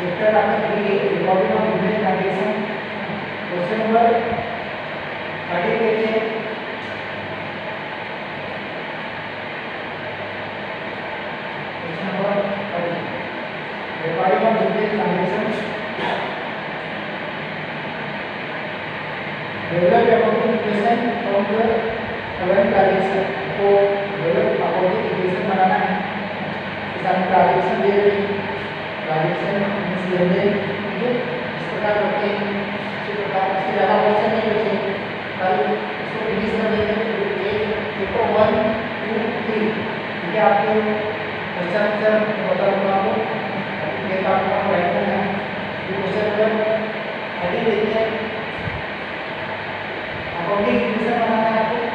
Chapter number 3 recording of business transaction question number 30 देखिए। Question number 30 recording of business transaction develop accounting equation from the current transaction. तो develop accounting equation बनाना है। किसान transaction दे रही transaction means लेनदेन, ठीक है, इस प्रकार होते हैं। इसी प्रकार इससे ज़्यादा क्वेश्चन नहीं बचे, कल इसको फिनिश कर देंगे। एक 1 2 3, ठीक है। आपको क्वेश्चन आंसर बता दूंगा आपको, एक आपको राइट करना है। क्वेश्चन नंबर 30 देखिए। अकाउंटिंग इक्वेशन बनाना है आपको।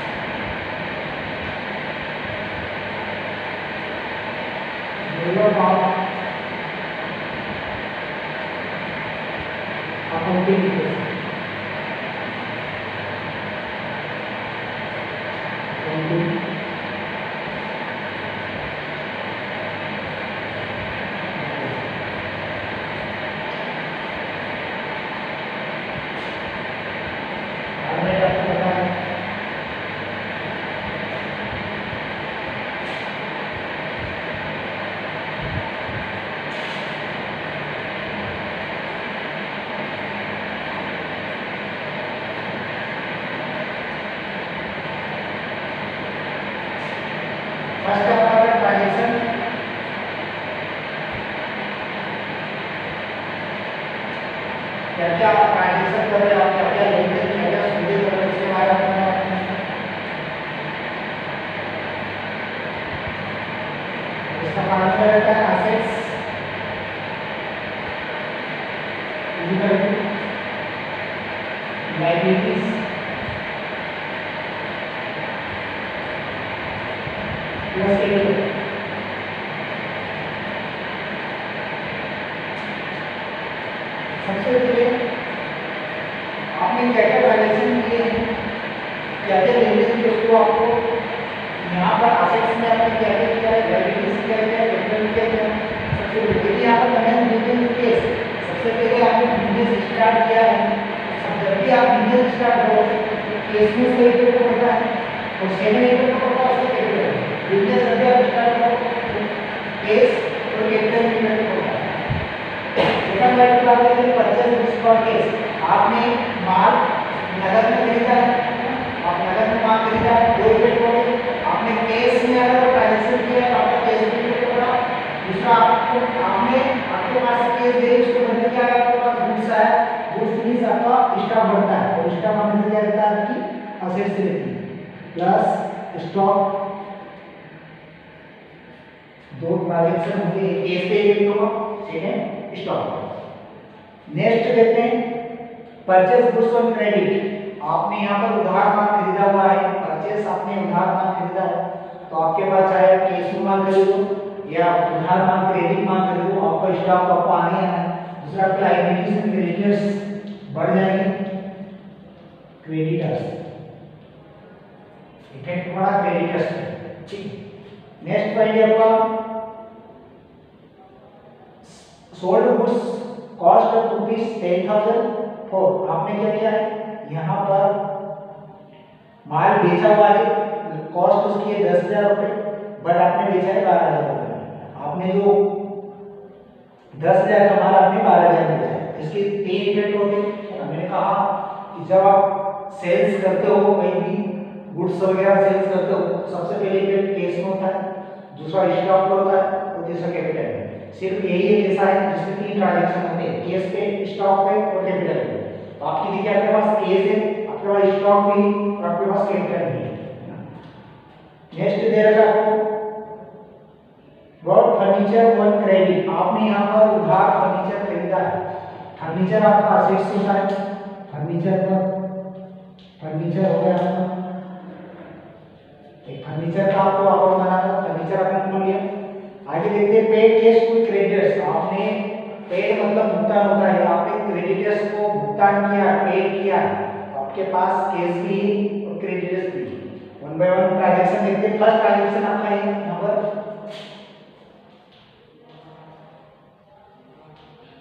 अकाउंटिंग इक्वेशन फर्स्ट हमारा ट्रांजैक्शन क्या क्या ट्रांजैक्शन कर रहे हैं आप, क्या क्या लेनदेन क्या क्या सुविधा कर रहे हैं, इसके बारे में इसका मतलब रहता है assets equal to liabilities plus capital. सबसे पहले आपने क्या क्या ट्रांजैक्शन किए हैं, क्या क्या लेनदेन किए, उसको आपको यहाँ पर असेट्स में आपने क्या क्या किया है, लायबिलिटीज क्या क्या, कैपिटल क्या क्या। सबसे पहले यहाँ पर मैंने बिजनेस केस, सबसे पहले आपने बिजनेस स्टार्ट किया है। जब भी आप बिजनेस स्टार्ट करो केस में से एक को पता है और सेकंड एक को पता है, उसका कैपिटल बिजनेस जब आप स्टार्ट करो केस और कैपिटल की वैल्यू होता है। सेकंड वैल्यू बात करें परचेज गुड्स फॉर केस, आपने माल नगद में खरीदा है, आप नगद में माल खरीदा है, दो इफेक्ट हो गए। आपने केस में अगर ट्रांजैक्शन किया है आपका केस में इफेक्ट होगा। दूसरा आपके पास केस दे उसको बदले क्या है, आपके पास गुड्स है, गुड्स मींस आपका स्टॉक बढ़ता है और स्टॉक हमेशा क्या रहता है, आपकी असेट्स रहती है प्लस स्टॉक। दो ट्रांजैक्शन होंगे, केस पे इफेक्ट होगा, सेकंड स्टॉक। नेक्स्ट देखते हैं परचेज गुड्स ऑन क्रेडिट। आपने यहाँ पर उधार माल खरीदा हुआ है, परचेज आपने उधार माल खरीदा है, तो आपके पास चाहे कैश में माल खरीदो या उधार माल क्रेडिट माल खरीदो, आपका स्टॉक आपको आने है। दूसरा लायबिलिटीज एंड क्रेडिटर्स बढ़ जाएंगे, क्रेडिटर्स इफेक्ट पड़ा क्रेडिटर्स, ठीक। नेक्स्ट पॉइंट है आपका सोल्ड गुड्स कॉस्ट ऑफ ₹10,004। आपने क्या किया है, यहाँ पर माल बेचा हुआ है, कॉस्ट उसकी है 10,000 रुपये, बट आपने बेचा है 12,000 रुपये। आपने जो 10,000 का माल आपने 12,000 बेचा है, इसके 3 इफेक्ट होते हैं। मैंने कहा कि जब आप सेल्स करते हो, कहीं भी गुड्स वगैरह सेल्स करते हो, सबसे पहले इफेक्ट केस में होता है, दूसरा स्टॉक पे होता है और तीसरा कैपिटल में। सिर्फ यही एक ऐसा है जिसमें 3 ट्रांजैक्शन होते हैं, केस पे, स्टॉक पे और कैपिटल पे। तो आपकी देखिए आपके पास केस है, आपके पास स्टॉक भी और आपके पास कैपिटल भी है। नेक्स्ट दे रखा आपको ब्रॉड फर्नीचर ऑन क्रेडिट। आपने यहाँ पर उधार फर्नीचर खरीदा है, फर्नीचर आपका असेट्स होता है, फर्नीचर हो गया आपका एक फर्नीचर का आपको अकाउंट बनाना, फर्नीचर आपने खोल लिया। आगे देखते हैं पेड कैश टू क्रेडिटर्स। आपने पेड मतलब भुगतान होता है, आपने क्रेडिटर्स को भुगतान किया, पेड किया, तो आपके पास कैश भी और क्रेडिटर्स भी। वन बाय वन ट्रांजैक्शन देखते हैं। फर्स्ट ट्रांजैक्शन आपका है यहाँ पर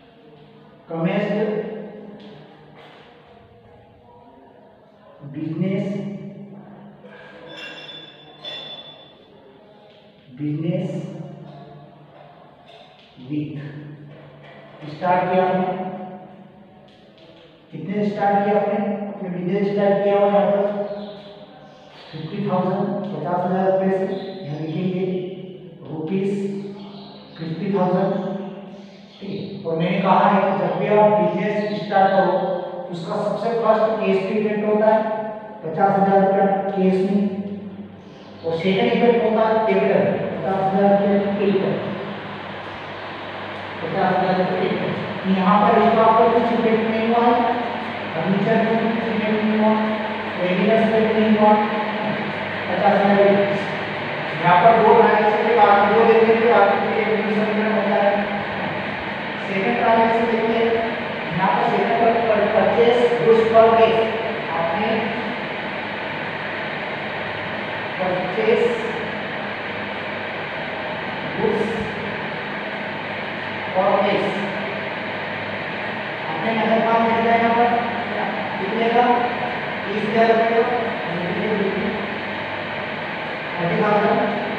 कमेस्ड बिजनेस विथ, स्टार्ट किया आपने, कितने स्टार्ट किया आपने, अपने बिजनेस स्टार्ट किया हुआ यहाँ पर 50,000 50,000 रुपये से, यहाँ लिखेंगे ₹50,000। ठीक, और मैंने कहा है कि जब भी आप बिजनेस स्टार्ट करो उसका सबसे फर्स्ट केस इफेक्ट होता है 50,000 रुपया केस में, और सेकंड इफेक्ट होता है कैपिटल 50,000 रुपये कैपिटल 50,000 रुपये। यहाँ पर इसका आपको कुछ इफेक्ट नहीं हुआ है, फर्नीचर में कुछ इफेक्ट नहीं हुआ, रेडियस में नहीं हुआ 50,000। यहाँ पर दो ट्रांजैक्शन के बाद दो देखने के बाद एक समीकरण होता है। सेकंड ट्रांजैक्शन देखिए, यहाँ पर सेकंड पर परचेस गुड्स पर बेस, आपने परचेस गुड्स और बेस आपने नगद माल मिल जाए यहाँ पर कितने का 30,000 रुपये का 30,000।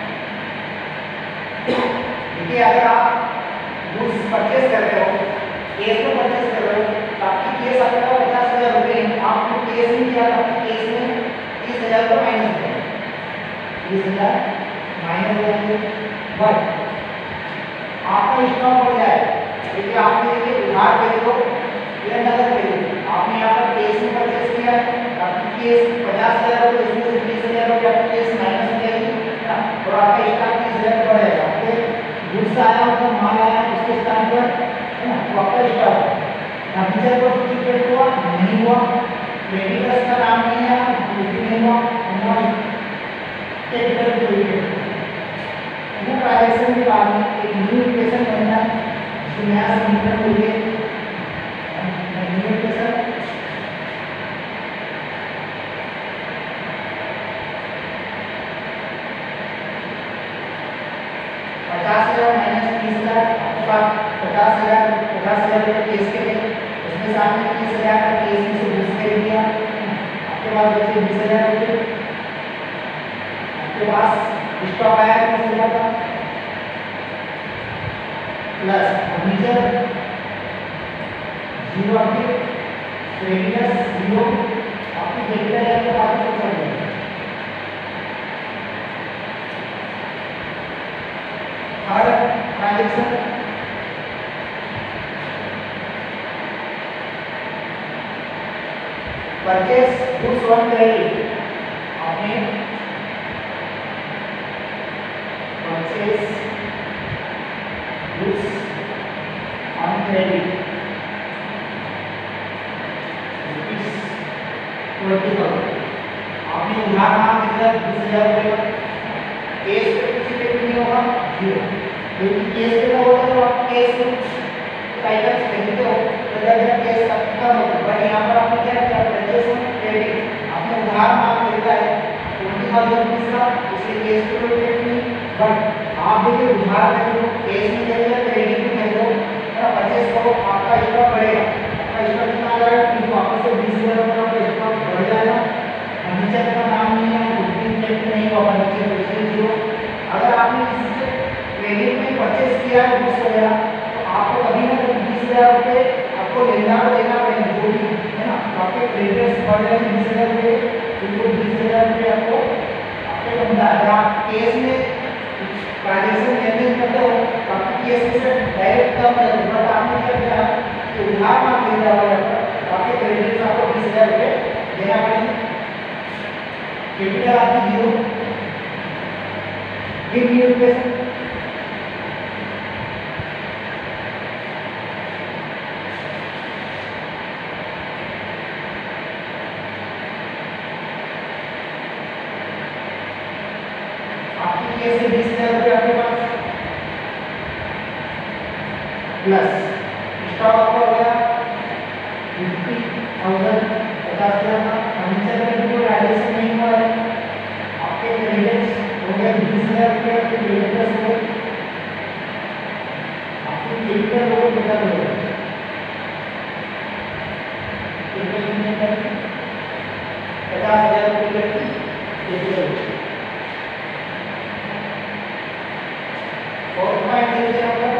देखिए अगर आप गुड्स परचेस कर रहे हो, केस में परचेस कर रहे हो, तो आपकी केस आपका 50,000 रुपये, आपको केस नहीं किया, आपकी केस में 30,000 का माइनस किया, 30,000 माइनस हो जाएंगे, बट आपका स्टॉक बढ़ जाए। देखिए आपने देखिए उधार पे दो या नगद पे दो, आपने यहाँ पर केस में परचेस किया, आपकी केस 50,000 रुपये, इसमें से 30,000 रुपये आपकी केस माइनस हो जाएगी और आपका स्टॉक 30,000 बढ़ेगा। आपके गुड्स आया मतलब माल आया उसके स्थान पर है ना, तो आपका स्टॉक फर्नीचर पर कुछ इफेक्ट हुआ नहीं हुआ, क्रेडिटर्स का नाम नहीं आया कुछ भी नहीं हुआ, कैपिटल को इफेक्ट हुआ। ट्रांजैक्शन के बाद में एक न्यू इक्वेशन बनता है जिसमें नया समीकरण होंगे, न्यू इक्वेशन 50,000 माइनस 30,000, आपके पास 50,000 रुपये केस के थे, उसमें सामने 30,000 का केस में से घुस कर दिया, आपके पास बचे 20,000 रुपये, आपके पास स्टॉक आया 30,000 का प्लस फर्नीचर 0, आपके क्रेडिटर्स 0, आपकी कैपिटल आपके पास चल जाएगा। Third transaction purchase goods on credit, आपने परचेस गुड्स ऑन क्रेडिट 20,000, आपने उधार मांग लिया 20,000 रुपये, केस पे कुछ इफेक्ट नहीं होगा 0, क्योंकि केस पे क्या होता है जब आप केस आइटम्स खरीदते हो तो जब केस कम होता है, बट यहाँ पर आपने क्या किया परचेस ऑन क्रेडिट, आपने उधार मांग खरीदा है 20,000 रुपीस का, इसलिए केस पे कोई इफेक्ट नहीं, बट आप देखिए उधार खरीदो केस में खरीदो क्रेडिट में खरीदो या परचेस करो, आपका स्टॉक बढ़ेगा, आपका स्टॉक कितना आ जाएगा, क्योंकि वापस से 20,000 रुपये का स्टॉक बढ़ जाएगा, फर्नीचर का नाम नहीं है, कुछ भी इफेक्ट नहीं हुआ फर्नीचर पे 0। अगर आपने किसी से क्रेडिट में परचेस किया है गुड्स वगैरह तो आपको कभी ना कभी 20,000 रुपये आपको लेना देना पड़ेगा, जो भी है ना, तो आपके क्रेडिटर्स बढ़ जाएंगे 20,000 रुपये, उनको 20,000 रुपये आपको आपके बनता है। अगर आप केस में ट्रांजैक्शन लेनदेन करते हो तो आपकी केस से डायरेक्ट कम रहती है, बट आपने क्या किया कि उधार मांग लिया हुआ है, आपके क्रेडिटर्स आपको 20,000 रुपये देना पड़ेंगे, कैपिटल आपकी 0, फिर न्यू इक्वेशन आपकी केस से 20,000 रुपये आपके पास प्लस स्टॉक आपका हो गया 50,000 50,000 का, फर्नीचर में कोई ट्रांजैक्शन नहीं हुआ है, आपके क्रेडिटर्स हो गए 20,000 रुपये, आपके क्रेडिटर्स हो गए, आपके कैपिटल हो गए 50,000, और पॉइंट देखिए यहाँ पर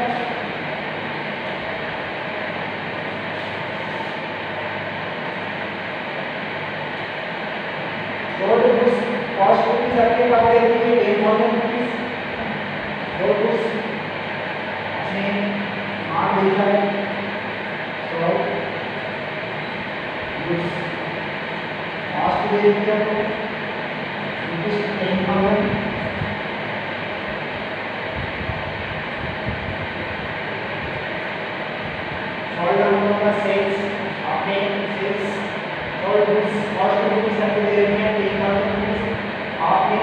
और उस कॉस्ट रुपीज आपके पास देखिए 10,000 रुपीज और उस अपने मान लिखा है सो उस कॉस्ट देखिए आपको रुपीज 10,000 सेल्स आपने सेल्स और उस कॉस्ट रुपीज आपको दे रहे हैं 10,000 रुपीज आपने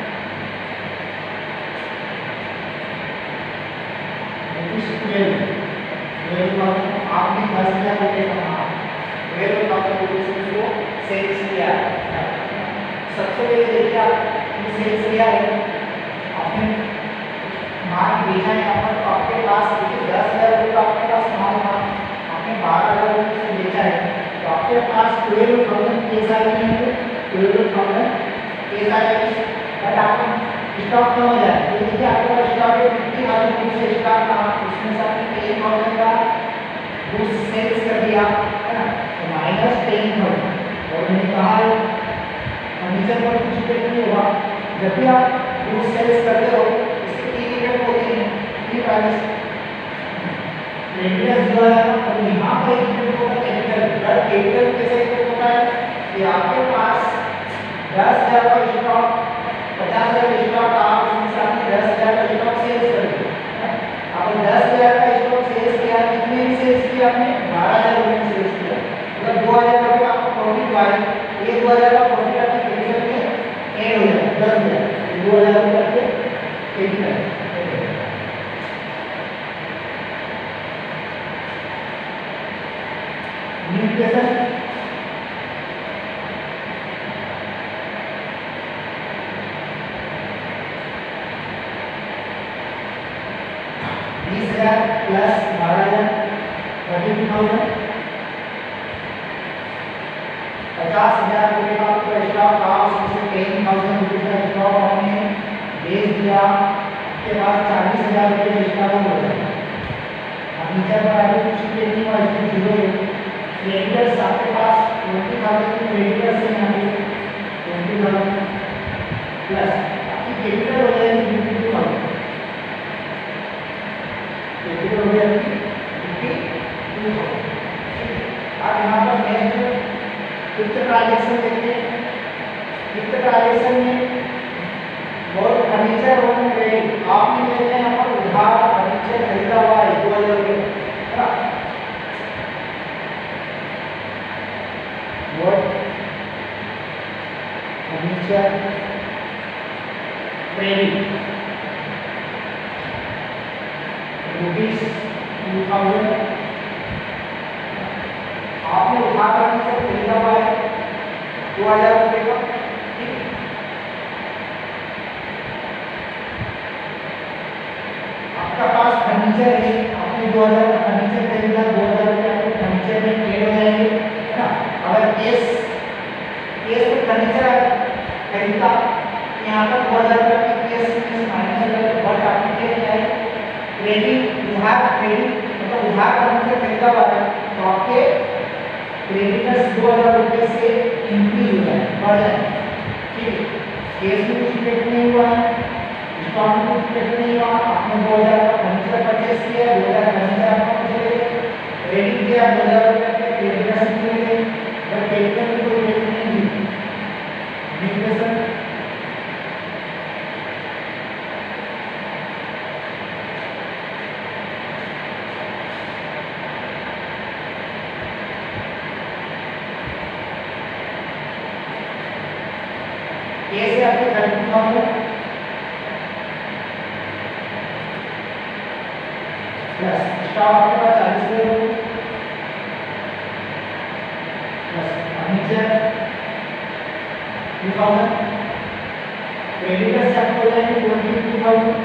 आपने 10,000 रुपये कमाया 12,000 रुपीज को सेल्स किया। सबसे पहले देखिए आपने सेल्स किया है आपने माल बेचा है यहाँ पर तो आपके पास देखिए 10,000 रुपये आपके पास माल था आपने 12,000 रुपये से बेचा है तो आपके पास 12,000 केस आएंगे 12,000 केस आएंगे बट आपने स्टॉक कम हो जाए तो देखिए आपके पास स्टॉक है 50,000 रुपये से स्टॉक था उसमें से आपने 10,000 का गुड्स सेल्स कर दिया है ना तो माइनस 10,000 और मैंने कहा है फर्नीचर पर कुछ इफेक्ट नहीं होगा जब भी आप गुड्स सेल्स करते हो इसके तीन इफेक्ट होते हैं तीन प्राइस क्रेडिटर्स जो है और यहाँ पर एक इफेक्ट होगा कैपिटल कैसे इफेक्ट होता है कि आपके पास 10,000 का स्टॉक 50,000 का स्टॉक आप उसमें से आपने 10,000 का स्टॉक सेल्स कर दिया आपने 10,000 का स्टॉक सेल्स किया कितने में सेल्स किया आपने 12,000 रुपये में सेल्स किया मतलब 2,000 रुपये आपको प्रॉफिट हुआ है ये 2,000 का प्रॉफिट आपके कैपिटल में ऐड हो जाएगा 10,000 2,000 रुपये आपके कैपिटल कैसा 20,000 प्लस 12,000 32,000 50,000 रुपये का आपका स्टॉक था उसमें 10,000 रुपये का स्टॉक हमने बेच दिया उसके बाद 40,000 रुपये का स्टॉक हो गया अब नीचे पर आगे कुछ नहीं हुआ इसमें जीरो है क्रेडिटर्स आपके पास 20,000 की क्रेडिटर्स है यहाँ पे 20,000 प्लस आपकी कैपिटल हो जाएगी 52,000 कैपिटल हो जाएगी 52,000 आप यहाँ पर नेक्स्ट फिफ्थ ट्रांजैक्शन देखते हैं फिफ्थ ट्रांजैक्शन में और फर्नीचर और क्रेडिट आपने लेते हैं यहाँ पर उधार फर्नीचर खरीदा हुआ है 2,000 रुपये what furniture credit rupees 2,000 आपने उधार फर्नीचर खरीदा हुआ है 2,000 रुपये का ठीक आपका पास फर्नीचर है आपने 2,000 का फर्नीचर खरीदा 2,000 रुपये आपके फर्नीचर में ऐड हो जाएंगे है ना अगर केस में फर्नीचर खरीदा यहाँ पर 2,000 रुपये का केस में माइनस करके बट आपने क्या किया है क्रेडिट उधार क्रेडिट मतलब उधार फर्नीचर खरीदा हुआ है तो आपके क्रेडिटर्स 2,000 रुपये से इंक्रीज हो जाए बढ़ जाए ठीक है केस में कुछ इफेक्ट नहीं हुआ है स्टॉक में कुछ इफेक्ट नहीं हुआ आपने 2,000 का फर्नीचर परचेस किया 2,000 फर्नीचर आपको चले गए क्रेडिट किया 2,000 रुपये के क्रेडिटर्स चले गए बट कैपिटल में कोई इफेक्ट नहीं हुई डिप्रेशन कैसे आपके 32,000 प्लस स्टॉक आपके पास 40,000 प्लस फर्नीचर 2,000 क्रेडिटर से आपको हो जाएंगे 22,000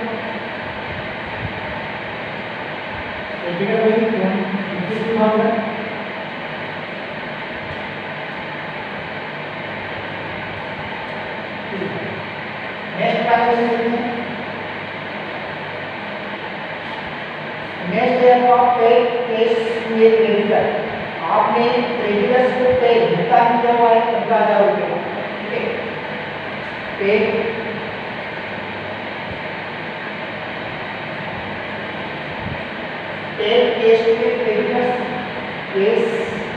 क्रेडिटर वही 22,000 और नेक्स्ट ट्रांजेक्शन देखते हैं। नेक्स्ट है आपका paid cash to a creditor. आपने क्रेडिटर्स को पे भुगतान किया हुआ है 15,000 रुपये, ठीक है। Paid cash to a creditors, cash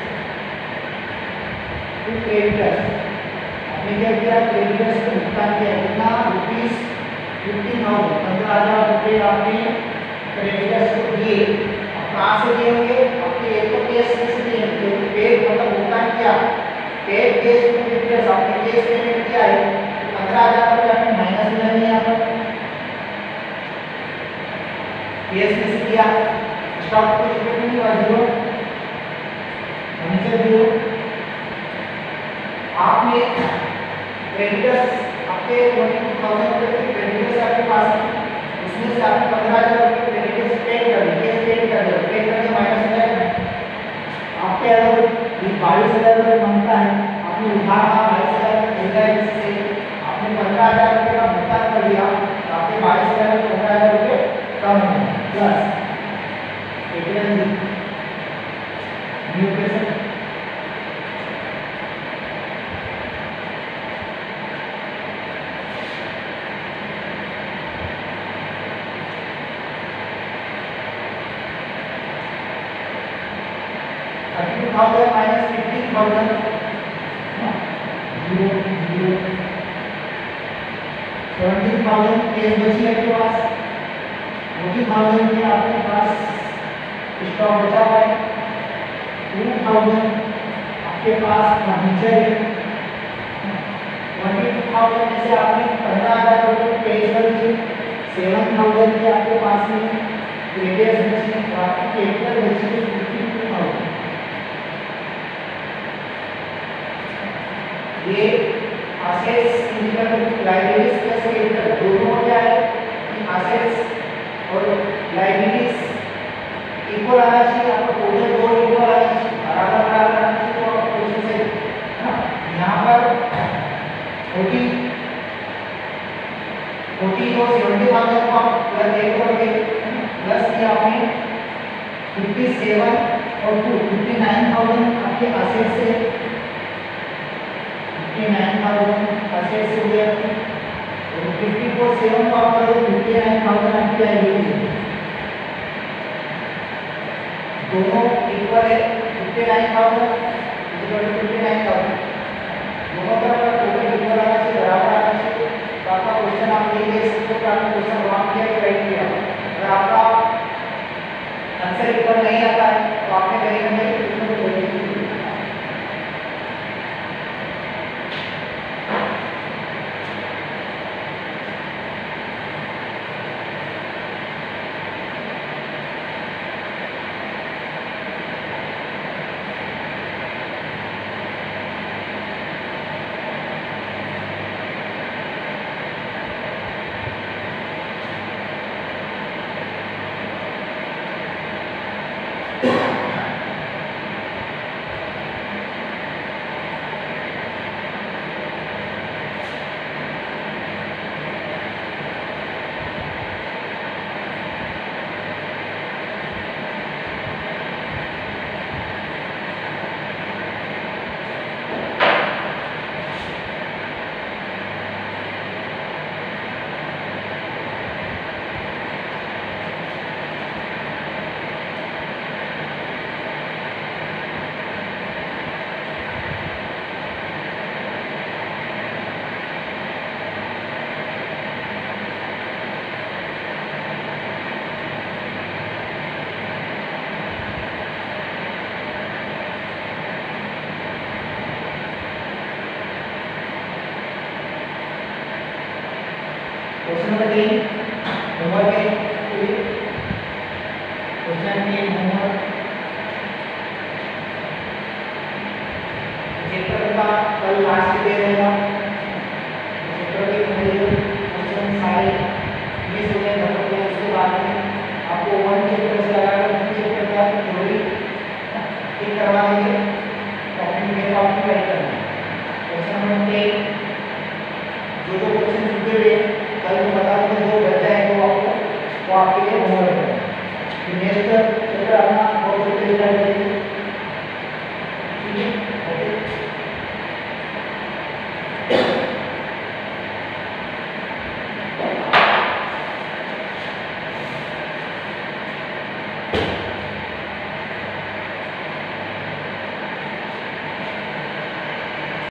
to creditors. आपने क्या किया, क्रेडिटर्स को भुगतान किया कितना, रुपीज 15,000, 15,000 रुपये आपने क्रेडिटर्स को दिए। अब कहाँ से दिए होंगे, आपके एक तो केस से दिए, क्योंकि पेड मतलब भुगतान किया, पेड केस टू क्रेडिटर्स आपने केस पेमेंट किया है, 15,000 रुपये आपने माइनस में लगे यहाँ पर, केस में से किया, स्टॉक कुछ पेमेंट हुआ 0, नीचे 0। आपने क्रेडिटर्स आपके 22,000 रुपये के क्रेडिटर्स आपके पास है, उसमें से आपने 15,000 रुपये क्रेडिटर्स पेड कर दिए, केस पेड कर दिया, पेड करके माइनस हो जाएगा। आपके अगर 22,000 रुपये बनता है, आपने उधार 22,000 रुपये खरीदा है, इससे आपने 15,000 रुपये का भुगतान कर दिया, तो आपके 22,000 में 15,000 रुपये कम हो plus new present. minus 15,000 17,000 cash बची है आपके पास, 40,000 में आपके पास स्टॉक बचा हुआ है, 2,000 आपके पास फर्नीचर है, 22,000 में से आपने 15,000 रुपये पे कर दिए, 7,000 के आपके पास में क्रेडिटर्स बचे, तो आपकी कैपिटल बची है 52,000। ये assets income liabilities plus capital दोनों क्या है कि असेट्स और लायबिलिटीज इक्वल आना चाहिए, आपको टोटल दो इक्वल आना चाहिए, बराबर आना चाहिए, तो आपको क्वेश्चन से यहाँ पर 40 और 70,000 को आप प्लस 1 करोगे, प्लस किया आपने 57 और 2 59,000 आपके असेट्स से, 59,000 असेट्स हो गया, और 54 7 को आप करोगे 59,000 आपकी लायबिलिटी, दोनों इक्वल है 59,000 59,000, दोनों तरफ का टोटल इक्वल आना चाहिए, बराबर आना चाहिए। तो आपका क्वेश्चन आप ये देख सकते हो कि आपने क्वेश्चन रॉन्ग किया कि राइट किया। अगर आपका आंसर इक्वल नहीं आता है तो आपने कहीं ना कहीं क्वेश्चन को गलती की। क्वेश्चन नंबर 3 होमवर्क है, क्वेश्चन 3 होमवर्क चैप्टर का कल लास्ट डे रहेगा, चैप्टर के क्वेश्चन सारे मिस हो गए खत्म हो गए, उसके बाद में आपको 1 चैप्टर से लगाकर 2 चैप्टर का थ्योरी ठीक करवा देंगे, टॉपिक में आपको राइट करना है। क्वेश्चन नंबर 3 आपके लिए होमवर्क है। नेक्स्ट